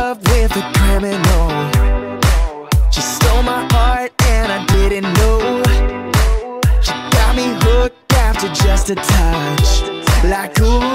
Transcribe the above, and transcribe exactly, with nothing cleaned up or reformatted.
love with a criminal. She stole my heart and I didn't know. She got me hooked after just a touch. Like ooh,